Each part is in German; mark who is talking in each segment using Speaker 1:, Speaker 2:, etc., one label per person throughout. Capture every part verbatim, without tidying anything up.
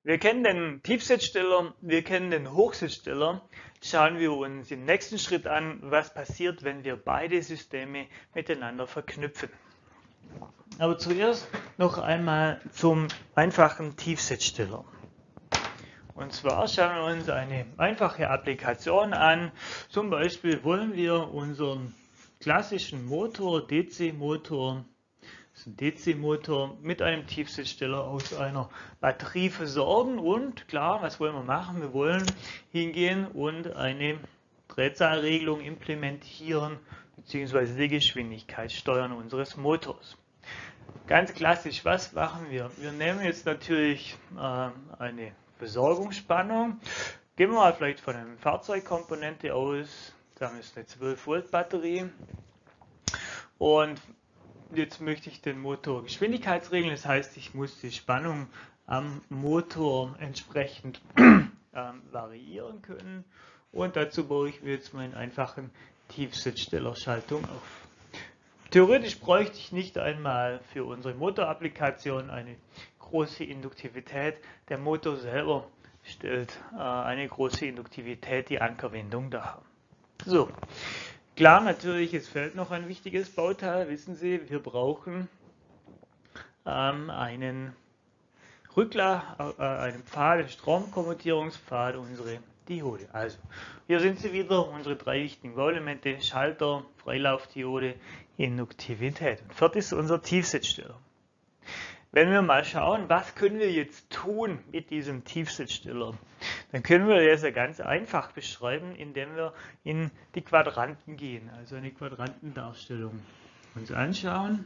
Speaker 1: Wir kennen den Tiefsitzsteller, wir kennen den Hochsitzsteller. Schauen wir uns im nächsten Schritt an, was passiert, wenn wir beide Systeme miteinander verknüpfen. Aber zuerst noch einmal zum einfachen Tiefsitzsteller. Und zwar schauen wir uns eine einfache Applikation an. Zum Beispiel wollen wir unseren klassischen Motor, D C-Motor, das ist ein D C-Motor mit einem Tiefsitzsteller aus einer Batterie versorgen. Und klar, was wollen wir machen? Wir wollen hingehen und eine Drehzahlregelung implementieren, beziehungsweise die Geschwindigkeit steuern unseres Motors. Ganz klassisch, was machen wir? Wir nehmen jetzt natürlich äh, eine Versorgungsspannung. Gehen wir mal vielleicht von einer Fahrzeugkomponente aus. Da ist eine zwölf Volt Batterie. Und jetzt möchte ich den Motor geschwindigkeitsregeln. Das heißt, ich muss die Spannung am Motor entsprechend äh, variieren können. Und dazu baue ich mir jetzt meinen einfachen Tiefsitzstellerschaltung auf. Theoretisch bräuchte ich nicht einmal für unsere Motorapplikation eine große Induktivität. Der Motor selber stellt äh, eine große Induktivität, die Ankerwindung dar. So, klar, natürlich, es fehlt noch ein wichtiges Bauteil. Wissen Sie, wir brauchen ähm, einen Rückler, äh, einen Pfad, einen Stromkonvertierungspfad, unsere Diode. Also, hier sind sie wieder, unsere drei wichtigen Bauelemente: Schalter, Freilaufdiode, Induktivität. Und viertes ist unser Tiefsitzsteller. Wenn wir mal schauen, was können wir jetzt tun mit diesem Tiefsitzsteller, dann können wir das ja ganz einfach beschreiben, indem wir in die Quadranten gehen, also eine Quadrantendarstellung uns anschauen.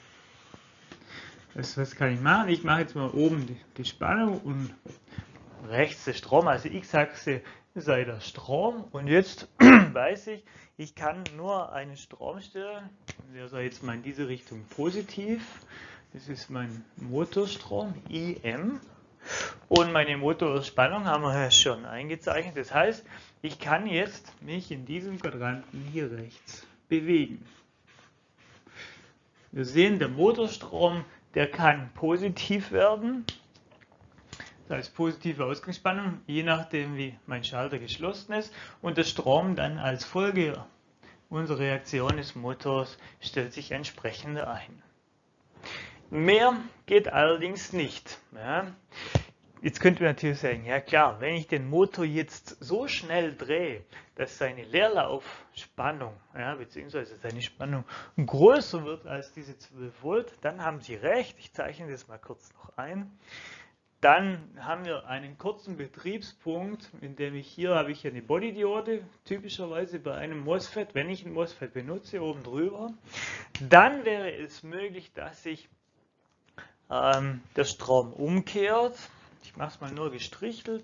Speaker 1: Was, was kann ich machen? Ich mache jetzt mal oben die, die Spannung und rechts der Strom, also X-Achse sei der Strom. Und jetzt weiß ich, ich kann nur einen Strom stellen, der sei jetzt mal in diese Richtung positiv. Das ist mein Motorstrom, I M. Und meine Motorspannung haben wir ja schon eingezeichnet. Das heißt, ich kann jetzt mich in diesem Quadranten hier rechts bewegen. Wir sehen, der Motorstrom, der kann positiv werden. Das heißt positive Ausgangsspannung, je nachdem wie mein Schalter geschlossen ist. Und der Strom dann als Folge unserer Reaktion des Motors stellt sich entsprechend ein. Mehr geht allerdings nicht. Ja. Jetzt könnte man natürlich sagen, ja klar, wenn ich den Motor jetzt so schnell drehe, dass seine Leerlaufspannung, ja, beziehungsweise seine Spannung größer wird als diese zwölf Volt, dann haben Sie recht, ich zeichne das mal kurz noch ein. Dann haben wir einen kurzen Betriebspunkt, in dem ich hier habe ich eine Bodydiode, typischerweise bei einem MOSFET, wenn ich ein MOSFET benutze, oben drüber. Dann wäre es möglich, dass sich ähm, der Strom umkehrt. Ich mache es mal nur gestrichelt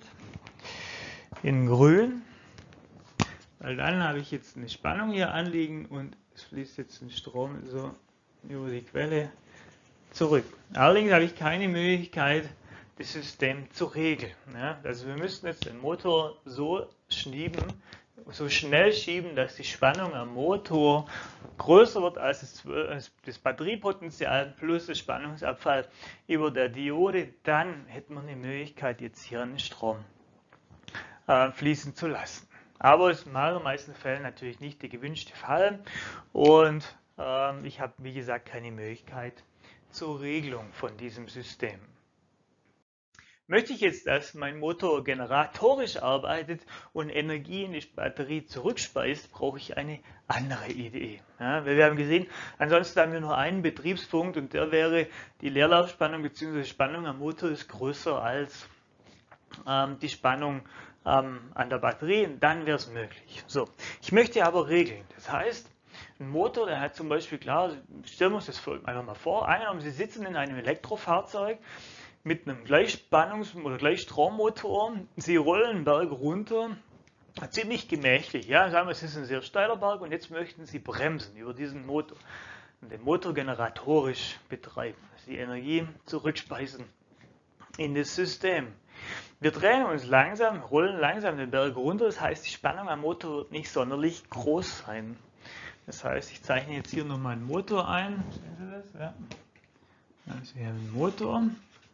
Speaker 1: in grün, weil dann habe ich jetzt eine Spannung hier anliegen und es fließt jetzt ein Strom so über die Quelle zurück. Allerdings habe ich keine Möglichkeit, das System zu regeln. Ja, also wir müssten jetzt den Motor so schieben, so schnell schieben, dass die Spannung am Motor größer wird als das, das Batteriepotenzial plus der Spannungsabfall über der Diode. Dann hätten wir eine Möglichkeit, jetzt hier einen Strom äh, fließen zu lassen. Aber es ist in den meisten Fällen natürlich nicht der gewünschte Fall. Und äh, ich habe, wie gesagt, keine Möglichkeit zur Regelung von diesem System. Möchte ich jetzt, dass mein Motor generatorisch arbeitet und Energie in die Batterie zurückspeist, brauche ich eine andere Idee. Ja, wir haben gesehen, ansonsten haben wir nur einen Betriebspunkt und der wäre, die Leerlaufspannung bzw. Spannung am Motor ist größer als ähm, die Spannung ähm, an der Batterie, und dann wäre es möglich. So, ich möchte aber regeln. Das heißt, ein Motor, der hat zum Beispiel, klar, stellen wir uns das einfach mal vor, angenommen, Sie sitzen in einem Elektrofahrzeug mit einem Gleichspannungs- oder Gleichstrommotor, Sie rollen einen Berg runter, ziemlich gemächlich, ja, sagen wir, es ist ein sehr steiler Berg und jetzt möchten Sie bremsen über diesen Motor und den Motor generatorisch betreiben, also die Energie zurückspeisen in das System. Wir drehen uns langsam, rollen langsam den Berg runter, das heißt, die Spannung am Motor wird nicht sonderlich groß sein. Das heißt, ich zeichne jetzt hier nochmal einen Motor ein. Sehen Sie das? Ja. Also wir haben einen Motor.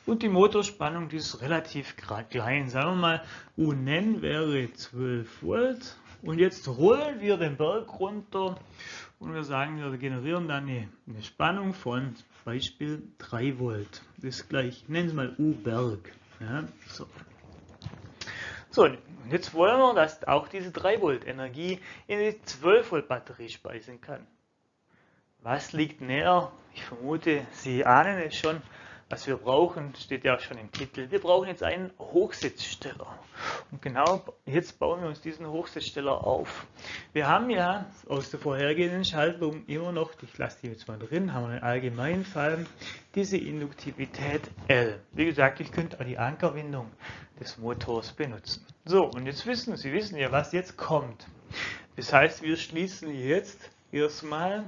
Speaker 1: Und die Motorspannung, die ist relativ klein. Sagen wir mal, U N wäre zwölf Volt. Und jetzt rollen wir den Berg runter und wir sagen, wir generieren dann eine, eine Spannung von Beispiel drei Volt. Das ist gleich, ich nenne es mal U-Berg. Ja, so. So, und jetzt wollen wir, dass auch diese drei Volt Energie in die zwölf Volt Batterie speisen kann. Was liegt näher? Ich vermute, Sie ahnen es schon. Was wir brauchen, steht ja auch schon im Titel. Wir brauchen jetzt einen Hochsitzsteller. Und genau jetzt bauen wir uns diesen Hochsitzsteller auf. Wir haben ja aus der vorhergehenden Schaltung immer noch, ich lasse die jetzt mal drin, haben wir einen allgemeinen Fall, diese Induktivität L. Wie gesagt, ich könnte auch die Ankerwindung des Motors benutzen. So, und jetzt wissen Sie, wissen ja, was jetzt kommt. Das heißt, wir schließen jetzt erstmal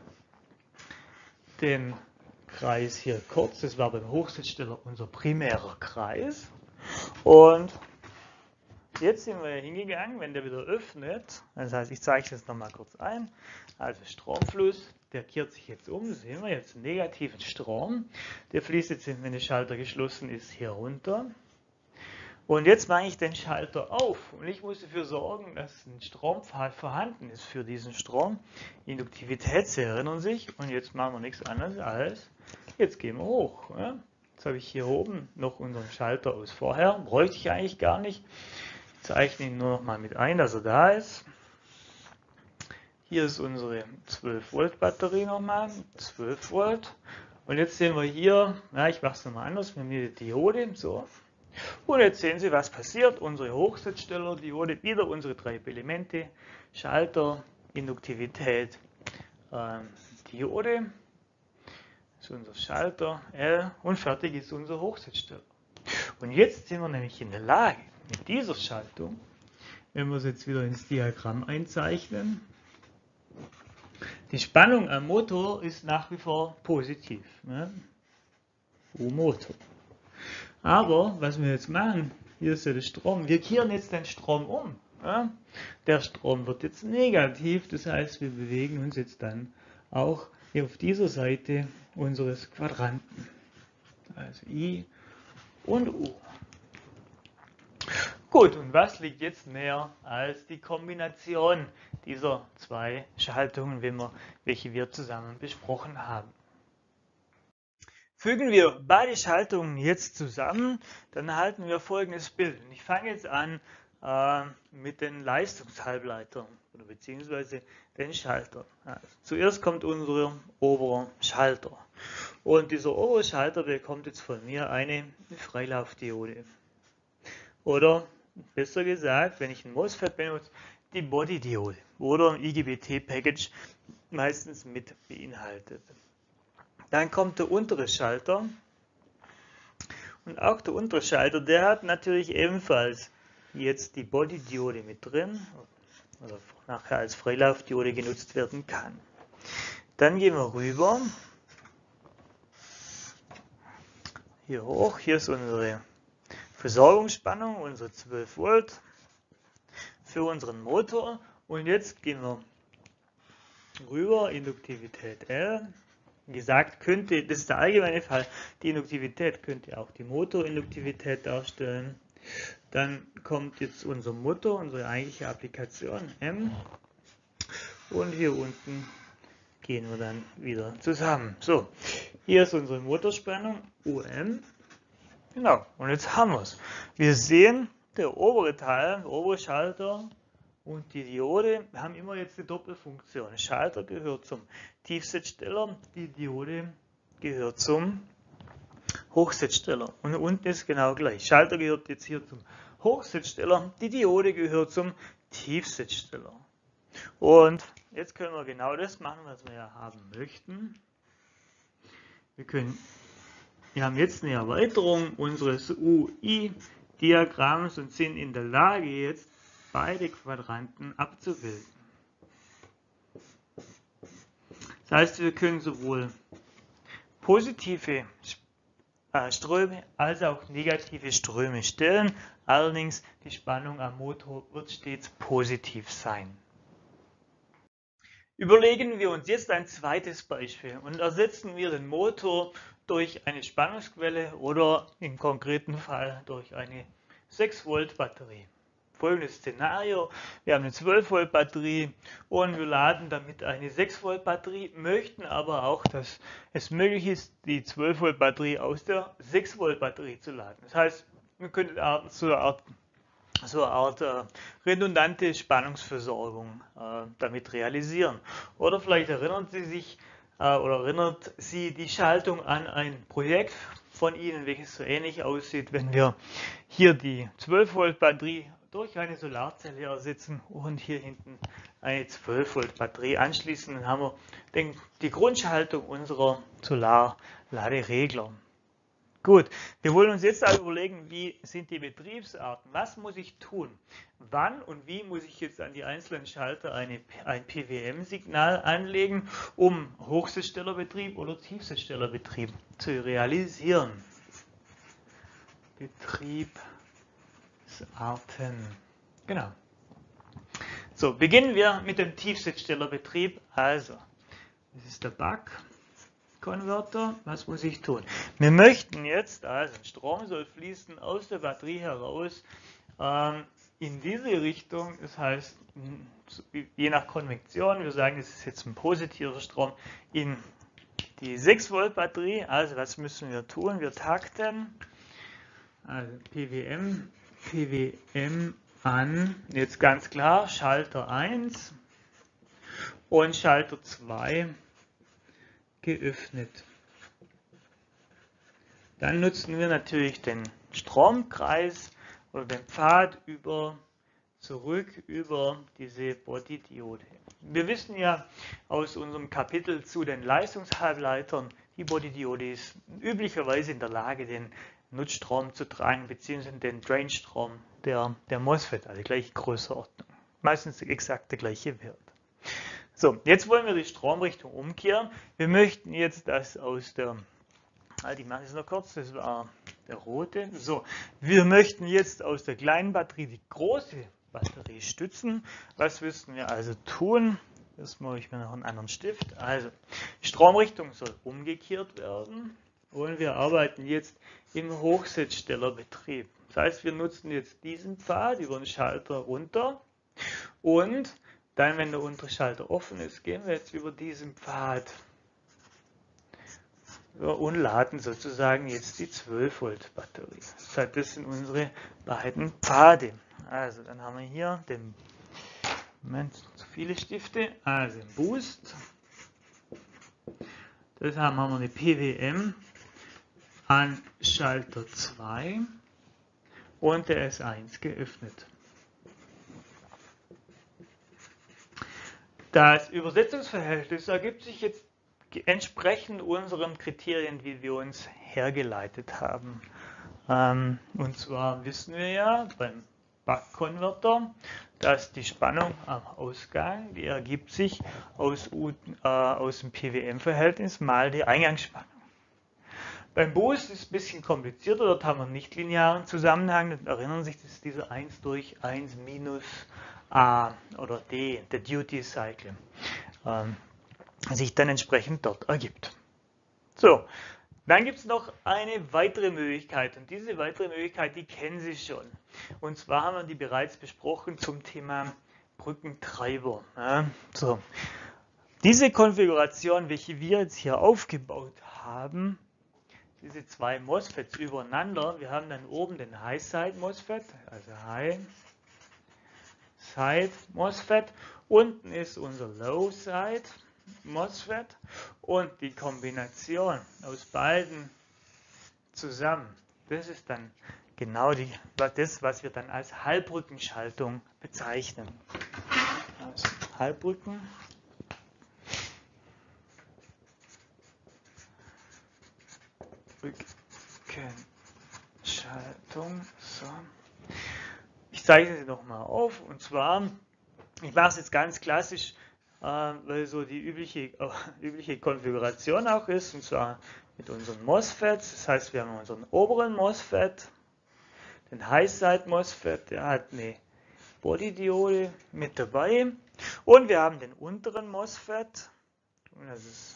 Speaker 1: den Kreis hier kurz, das war beim Hochsitzsteller unser primärer Kreis. Und jetzt sind wir hingegangen, wenn der wieder öffnet, das heißt, ich zeichne es nochmal kurz ein, also Stromfluss, der kehrt sich jetzt um, sehen wir jetzt einen negativen Strom, der fließt jetzt, wenn der Schalter geschlossen ist, hier runter. Und jetzt mache ich den Schalter auf und ich muss dafür sorgen, dass ein Strompfad vorhanden ist für diesen Strom. Induktivität, Sie erinnern sich, und jetzt machen wir nichts anderes als, jetzt gehen wir hoch. Ja. Jetzt habe ich hier oben noch unseren Schalter aus vorher, bräuchte ich eigentlich gar nicht. Ich zeichne ihn nur noch mal mit ein, dass er da ist. Hier ist unsere zwölf Volt Batterie nochmal, zwölf Volt. Und jetzt sehen wir hier, ja, ich mache es nochmal anders, wir haben hier die Diode, so. Und jetzt sehen Sie, was passiert. Unsere Hochsitzsteller-Diode, wieder unsere drei Elemente, Schalter, Induktivität, ähm, Diode, das ist unser Schalter L und fertig ist unser Hochsitzsteller. Und jetzt sind wir nämlich in der Lage, mit dieser Schaltung, wenn wir es jetzt wieder ins Diagramm einzeichnen, die Spannung am Motor ist nach wie vor positiv. Ne? U-Motor. Aber was wir jetzt machen, hier ist ja der Strom, wir kehren jetzt den Strom um. Ja? Der Strom wird jetzt negativ, das heißt, wir bewegen uns jetzt dann auch hier auf dieser Seite unseres Quadranten. Also I und U. Gut, und was liegt jetzt näher als die Kombination dieser zwei Schaltungen, wenn wir, welche wir zusammen besprochen haben? Fügen wir beide Schaltungen jetzt zusammen, dann erhalten wir folgendes Bild. Und ich fange jetzt an äh, mit den Leistungshalbleitern oder beziehungsweise den Schaltern. Also, zuerst kommt unser oberer Schalter. Und dieser obere Schalter bekommt jetzt von mir eine Freilaufdiode. Oder besser gesagt, wenn ich ein MOSFET benutze, die Bodydiode oder ein I G B T-Package meistens mit beinhaltet. Dann kommt der untere Schalter und auch der untere Schalter, der hat natürlich ebenfalls jetzt die Bodydiode mit drin, oder nachher als Freilaufdiode genutzt werden kann. Dann gehen wir rüber, hier hoch, hier ist unsere Versorgungsspannung, unsere zwölf Volt für unseren Motor und jetzt gehen wir rüber, Induktivität L. Wie gesagt, könnte, das ist der allgemeine Fall, die Induktivität könnte auch die Motorinduktivität darstellen. Dann kommt jetzt unser Motor, unsere eigentliche Applikation M. Und hier unten gehen wir dann wieder zusammen. So, hier ist unsere Motorspannung U M. Genau, und jetzt haben wir es. Wir sehen, der obere Teil, der obere Schalter und die Diode haben immer jetzt eine Doppelfunktion. Der Schalter gehört zum Tiefsitzsteller, die Diode gehört zum Hochsitzsteller. Und unten ist genau gleich. Schalter gehört jetzt hier zum Hochsitzsteller, die Diode gehört zum Tiefsitzsteller. Und jetzt können wir genau das machen, was wir ja haben möchten. Wir, können, wir haben jetzt eine Erweiterung unseres U I-Diagramms und sind in der Lage, jetzt beide Quadranten abzubilden. Das heißt, wir können sowohl positive Ströme als auch negative Ströme stellen. Allerdings die Spannung am Motor wird stets positiv sein. Überlegen wir uns jetzt ein zweites Beispiel und ersetzen wir den Motor durch eine Spannungsquelle oder im konkreten Fall durch eine sechs Volt Batterie. Folgendes Szenario: Wir haben eine zwölf Volt Batterie und wir laden damit eine sechs Volt Batterie, möchten aber auch, dass es möglich ist, die zwölf Volt Batterie aus der sechs Volt Batterie zu laden. Das heißt, wir können so eine Art, so eine Art äh, redundante Spannungsversorgung äh, damit realisieren. Oder vielleicht erinnern Sie sich äh, oder erinnert Sie die Schaltung an ein Projekt von Ihnen, welches so ähnlich aussieht, wenn wir hier die zwölf Volt Batterie durch eine Solarzelle ersetzen und hier hinten eine zwölf Volt Batterie anschließen. Dann haben wir den, die Grundschaltung unserer Solarladeregler. Gut, wir wollen uns jetzt also überlegen, wie sind die Betriebsarten? Was muss ich tun? Wann und wie muss ich jetzt an die einzelnen Schalter eine, ein P W M-Signal anlegen, um Hochsichtstellerbetrieb oder Tiefsichtstellerbetrieb zu realisieren? Betrieb. Arten. Genau. So, beginnen wir mit dem Tiefsichtstellerbetrieb. Also, das ist der Buck-Konverter. Was muss ich tun? Wir möchten jetzt, also Strom soll fließen aus der Batterie heraus ähm, in diese Richtung. Das heißt, je nach Konvektion, wir sagen, das ist jetzt ein positiver Strom in die sechs Volt Batterie. Also, was müssen wir tun? Wir takten. Also, P W M. P W M an, jetzt ganz klar, Schalter eins und Schalter zwei geöffnet. Dann nutzen wir natürlich den Stromkreis oder den Pfad über, zurück über diese Bodydiode. Wir wissen ja aus unserem Kapitel zu den Leistungshalbleitern, die Bodydiode ist üblicherweise in der Lage, den Nutzstrom zu tragen, beziehungsweise den Drainstrom der, der MOSFET, also gleiche Größenordnung. Meistens exakt der gleiche Wert. So, jetzt wollen wir die Stromrichtung umkehren. Wir möchten jetzt das aus der, also ich mache es noch kurz, das war der rote. So, wir möchten jetzt aus der kleinen Batterie die große Batterie stützen. Was müssen wir also tun? Das mache ich mir noch einen anderen Stift. Also, Stromrichtung soll umgekehrt werden. Und wir arbeiten jetzt im Hochsichtstellerbetrieb. Das heißt, wir nutzen jetzt diesen Pfad über den Schalter runter und dann, wenn der untere Schalter offen ist, gehen wir jetzt über diesen Pfad und laden sozusagen jetzt die zwölf Volt Batterie. Das heißt, das sind unsere beiden Pfade. Also dann haben wir hier den, Moment, zu viele Stifte, also den Boost. Das haben wir eine P W M an Schalter zwei und der S eins geöffnet. Das Übersetzungsverhältnis ergibt sich jetzt entsprechend unseren Kriterien, wie wir uns hergeleitet haben. Ähm, und zwar wissen wir ja beim Buck-Konverter, dass die Spannung am Ausgang, die ergibt sich aus, äh, aus dem P W M-Verhältnis mal die Eingangsspannung. Beim Boost ist es ein bisschen komplizierter, dort haben wir einen nichtlinearen Zusammenhang. Dann erinnern sich, das ist dieser eins durch eins minus A oder D, der Duty Cycle, ähm, sich dann entsprechend dort ergibt. So, dann gibt es noch eine weitere Möglichkeit und diese weitere Möglichkeit, die kennen Sie schon. Und zwar haben wir die bereits besprochen zum Thema Brückentreiber. Ja, so. Diese Konfiguration, welche wir jetzt hier aufgebaut haben, diese zwei MOSFETs übereinander, wir haben dann oben den High-Side MOSFET, also High-Side MOSFET, unten ist unser Low-Side MOSFET und die Kombination aus beiden zusammen, das ist dann genau die, das, was wir dann als Halbbrückenschaltung bezeichnen. Also Halbbrücken. Rückenschaltung. So. Ich zeichne sie nochmal auf und zwar, ich mache es jetzt ganz klassisch, äh, weil so die übliche, äh, übliche Konfiguration auch ist, und zwar mit unseren MOSFETs. Das heißt, wir haben unseren oberen MOSFET, den High-Side MOSFET, der hat eine Bodydiode mit dabei Und wir haben den unteren MOSFET. Das ist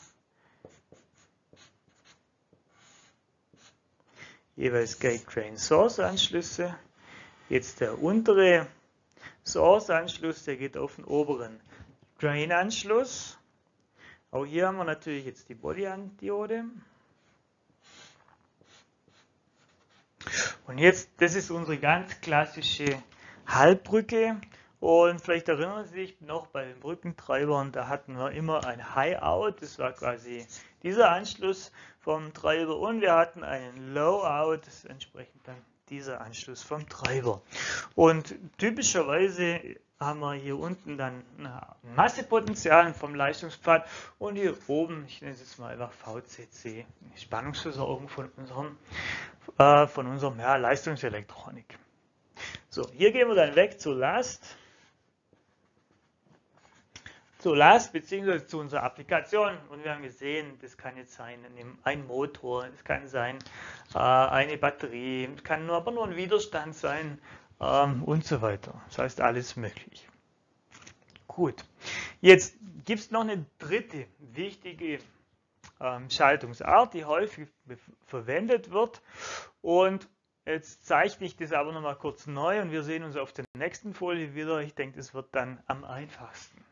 Speaker 1: jeweils Gate Drain Source Anschlüsse. Jetzt der untere Source Anschluss, der geht auf den oberen Drain Anschluss. Auch hier haben wir natürlich jetzt die Body-Diode. Und jetzt, das ist unsere ganz klassische Halbbrücke. Und vielleicht erinnern Sie sich noch bei den Brückentreibern, da hatten wir immer ein High-Out, das war quasi dieser Anschluss vom Treiber, und wir hatten einen Low-Out, das ist entsprechend dann dieser Anschluss vom Treiber. Und typischerweise haben wir hier unten dann ein Massepotenzial vom Leistungspfad und hier oben, ich nenne es jetzt mal einfach V C C, Spannungsversorgung von unserem, äh, von unserem ja, Leistungselektronik. So, hier gehen wir dann weg zur Last. Zur Last bzw. zu unserer Applikation, und wir haben gesehen, das kann jetzt sein ein Motor, es kann sein äh, eine Batterie, es kann nur, aber nur ein Widerstand sein ähm, und so weiter. Das heißt, alles möglich. Gut, jetzt gibt es noch eine dritte wichtige ähm, Schaltungsart, die häufig verwendet wird, und jetzt zeichne ich das aber nochmal kurz neu und wir sehen uns auf der nächsten Folie wieder. Ich denke, das wird dann am einfachsten.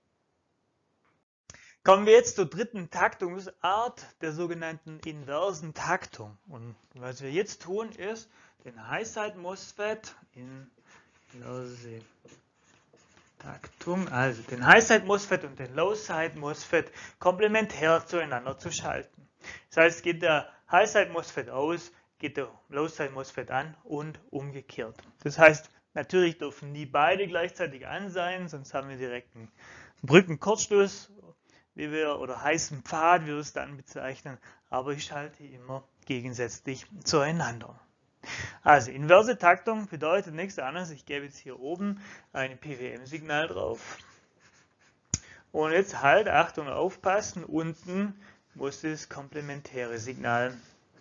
Speaker 1: Kommen wir jetzt zur dritten Taktungsart, der sogenannten inversen Taktung. Und was wir jetzt tun, ist den High-Side-MOSFET, inverse Taktung, also den High-Side-MOSFET und den Low-Side-MOSFET komplementär zueinander zu schalten. Das heißt, geht der High-Side-MOSFET aus, geht der Low-Side-MOSFET an und umgekehrt. Das heißt, natürlich dürfen nie beide gleichzeitig an sein, sonst haben wir direkt einen Brückenkurzschluss, wie wir, oder heißen Pfad, wie wir es dann bezeichnen, aber ich schalte immer gegensätzlich zueinander. Also inverse Taktung bedeutet nichts anderes, ich gebe jetzt hier oben ein P W M-Signal drauf. Und jetzt halt, Achtung, aufpassen, unten muss das komplementäre Signal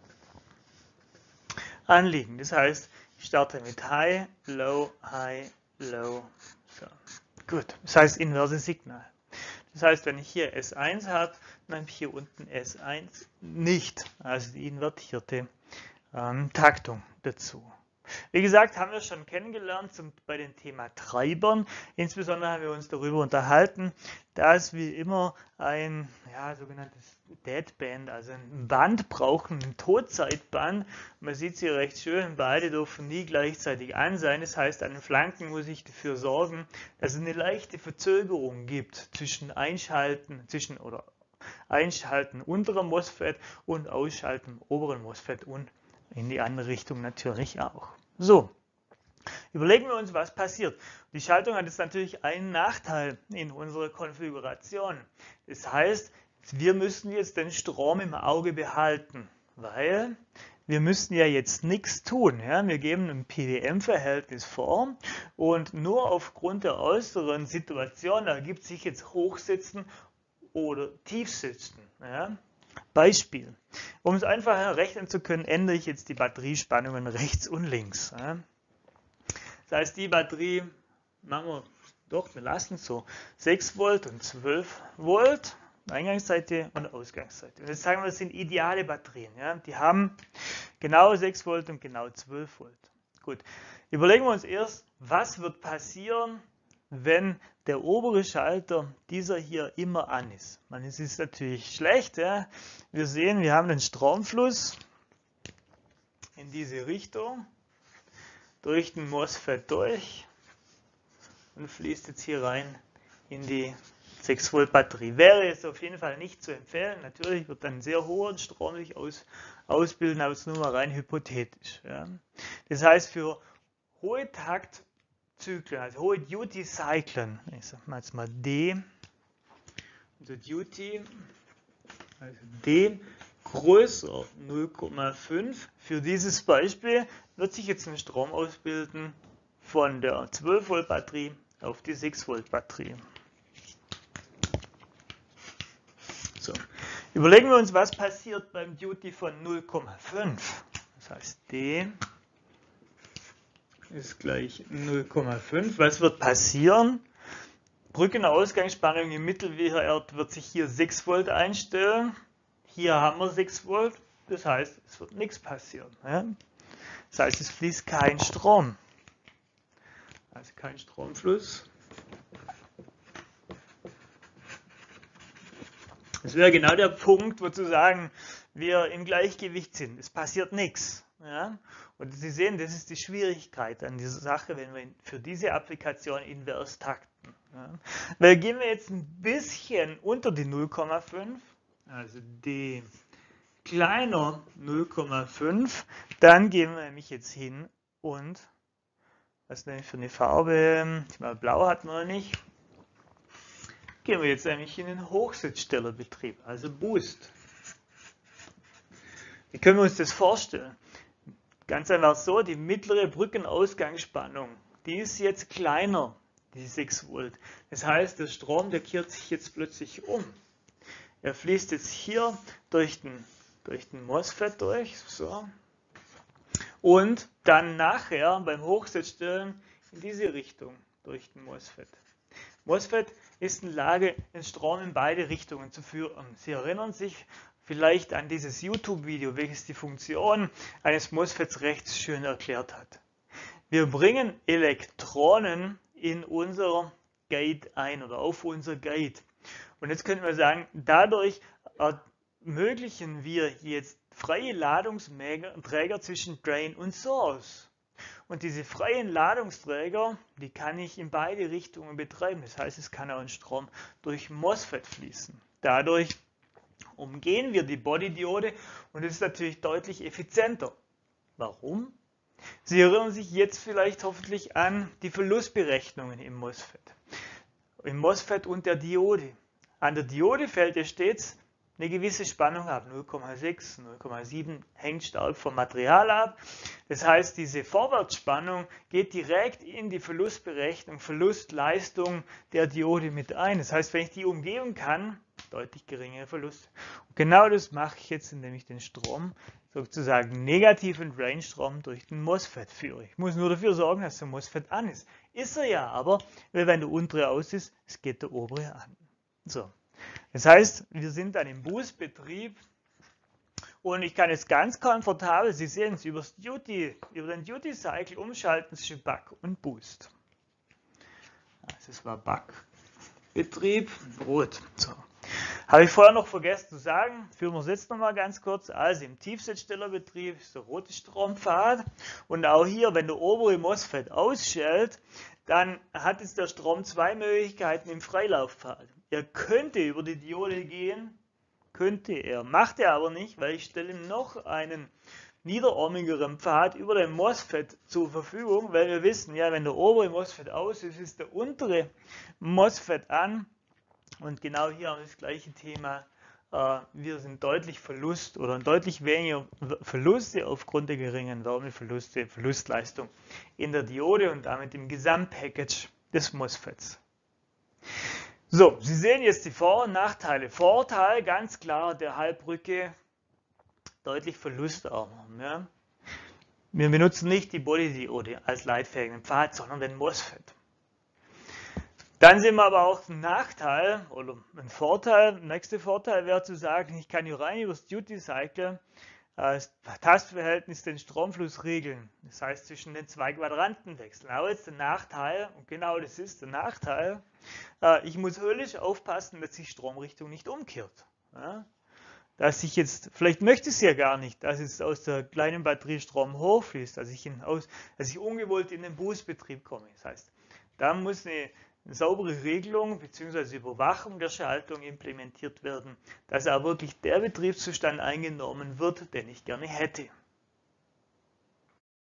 Speaker 1: anliegen. Das heißt, ich starte mit High, Low, High, Low. So. Gut, das heißt inverse Signal. Das heißt, wenn ich hier S eins habe, dann habe ich hier unten S eins nicht, also die invertierte ähm, Taktung dazu. Wie gesagt, haben wir schon kennengelernt zum, bei dem Thema Treibern. Insbesondere haben wir uns darüber unterhalten, dass wir immer ein ja, sogenanntes Deadband, also ein Band brauchen, ein Totzeitband. Man sieht es hier recht schön, beide dürfen nie gleichzeitig an sein. Das heißt, an den Flanken muss ich dafür sorgen, dass es eine leichte Verzögerung gibt zwischen Einschalten, zwischen oder Einschalten unterer MOSFET und Ausschalten oberen MOSFET und in die andere Richtung natürlich auch. So, überlegen wir uns, was passiert. Die Schaltung hat jetzt natürlich einen Nachteil in unserer Konfiguration. Das heißt, wir müssen jetzt den Strom im Auge behalten, weil wir müssen ja jetzt nichts tun. Ja? Wir geben ein P W M-Verhältnis vor und nur aufgrund der äußeren Situation ergibt sich jetzt Hochsitzen oder Tiefsitzen. Ja? Beispiel. Um es einfacher rechnen zu können, ändere ich jetzt die Batteriespannungen rechts und links. Ja? Das heißt, die Batterie, machen wir doch, wir lassen es so, sechs Volt und zwölf Volt, Eingangsseite und Ausgangsseite. Und jetzt sagen wir, das sind ideale Batterien. Ja? Die haben genau sechs Volt und genau zwölf Volt. Gut, überlegen wir uns erst, was wird passieren, wenn der obere Schalter, dieser hier, immer an ist. Man, es ist natürlich schlecht. Ja? Wir sehen, wir haben den Stromfluss in diese Richtung, durch den MOSFET durch und fließt jetzt hier rein in die sechs Volt Batterie. Wäre jetzt auf jeden Fall nicht zu empfehlen. Natürlich wird dann sehr hoher Strom sich aus, ausbilden, aber es ist nur mal rein hypothetisch. Ja? Das heißt, für hohe Taktzyklen, also hohe Duty-Zyklen, ich sage mal jetzt mal D, also Duty, also D größer null Komma fünf, für dieses Beispiel wird sich jetzt ein Strom ausbilden von der zwölf Volt Batterie auf die sechs Volt Batterie. So. Überlegen wir uns, was passiert beim Duty von null Komma fünf. Das heißt, D ist gleich null Komma fünf. Was wird passieren? Brückenausgangsspannung im Mittelwert wird sich hier sechs Volt einstellen. Hier haben wir sechs Volt, das heißt, es wird nichts passieren. Ja? Das heißt, es fließt kein Strom. Also kein Stromfluss. Das wäre genau der Punkt, wo zu sagen, wir im Gleichgewicht sind. Es passiert nichts. Ja? Und Sie sehen, das ist die Schwierigkeit an dieser Sache, wenn wir für diese Applikation invers takten. Ja? Weil gehen wir jetzt ein bisschen unter die null Komma fünf, also D kleiner null Komma fünf, dann gehen wir nämlich jetzt hin und, was nehme ich für eine Farbe? Ich meine, blau hatten wir nicht. Gehen wir jetzt nämlich in den Hochsitzstellerbetrieb, also Boost. Wie können wir uns das vorstellen? Ganz einfach so, die mittlere Brückenausgangsspannung, die ist jetzt kleiner, die sechs Volt. Das heißt, der Strom, der kehrt sich jetzt plötzlich um. Er fließt jetzt hier durch den, durch den MOSFET durch, so. Und dann nachher beim Hochsitzstellen in diese Richtung durch den MOSFET. MOSFET ist in der Lage, den Strom in beide Richtungen zu führen. Sie erinnern sich vielleicht an dieses YouTube-Video, welches die Funktion eines MOSFETs rechts schön erklärt hat. Wir bringen Elektronen in unser Gate ein oder auf unser Gate. Und jetzt könnten wir sagen, dadurch ermöglichen wir jetzt freie Ladungsträger zwischen Drain und Source. Und diese freien Ladungsträger, die kann ich in beide Richtungen betreiben. Das heißt, es kann auch ein Strom durch MOSFET fließen. Dadurch umgehen wir die Bodydiode und es ist natürlich deutlich effizienter. Warum? Sie erinnern sich jetzt vielleicht hoffentlich an die Verlustberechnungen im MOSFET. Im MOSFET und der Diode. An der Diode fällt ja stets eine gewisse Spannung ab, null Komma sechs, null Komma sieben, hängt stark vom Material ab. Das heißt, diese Vorwärtsspannung geht direkt in die Verlustberechnung, Verlustleistung der Diode mit ein. Das heißt, wenn ich die umgehen kann, deutlich geringere Verluste. Und genau das mache ich jetzt, indem ich den Strom, sozusagen negativen Drainstrom, durch den MOSFET führe. Ich muss nur dafür sorgen, dass der MOSFET an ist. Ist er ja, aber wenn der untere aus ist, es geht der obere an. So. Das heißt, wir sind dann im Boost-Betrieb und ich kann jetzt ganz komfortabel, Sie sehen es, über, Duty, über den Duty-Cycle umschalten zwischen Buck und Boost. Also es war Buck-Betrieb, rot. So. Habe ich vorher noch vergessen zu sagen, führen wir es jetzt nochmal ganz kurz. Also im Tiefsitzstellerbetrieb ist der rote Strompfad und auch hier, wenn der obere MOSFET ausschaltet, dann hat jetzt der Strom zwei Möglichkeiten im Freilauffad. Er könnte über die Diode gehen, könnte er, macht er aber nicht, weil ich stelle noch einen niederohmigeren Pfad über den MOSFET zur Verfügung, weil wir wissen, ja, wenn der obere MOSFET aus ist, ist der untere MOSFET an. Und genau hier haben wir das gleiche Thema. Wir sind deutlich Verlust oder deutlich weniger Verluste aufgrund der geringen Wärmeverluste, Verlustleistung in der Diode und damit im Gesamtpackage des MOSFETs. So, Sie sehen jetzt die Vor- und Nachteile. Vorteil, ganz klar, der Halbbrücke deutlich verlustarmer. Ja. Wir benutzen nicht die Bodydiode als leitfähigen Pfad, sondern den MOSFET. Dann sehen wir aber auch einen Nachteil oder einen Vorteil. Der nächste Vorteil wäre zu sagen, ich kann hier rein über das Duty Cycle das Tastverhältnis den Stromfluss regeln. Das heißt zwischen den zwei Quadranten wechseln. Aber jetzt der Nachteil, und genau das ist der Nachteil, ich muss höllisch aufpassen, dass die Stromrichtung nicht umkehrt. Dass ich jetzt, vielleicht möchte ich es ja gar nicht, dass es aus der kleinen Batterie Strom hochfließt, dass ich, in, aus, dass ich ungewollt in den Boostbetrieb komme. Das heißt, da muss eine Eine saubere Regelung bzw. Überwachung der Schaltung implementiert werden, dass auch wirklich der Betriebszustand eingenommen wird, den ich gerne hätte.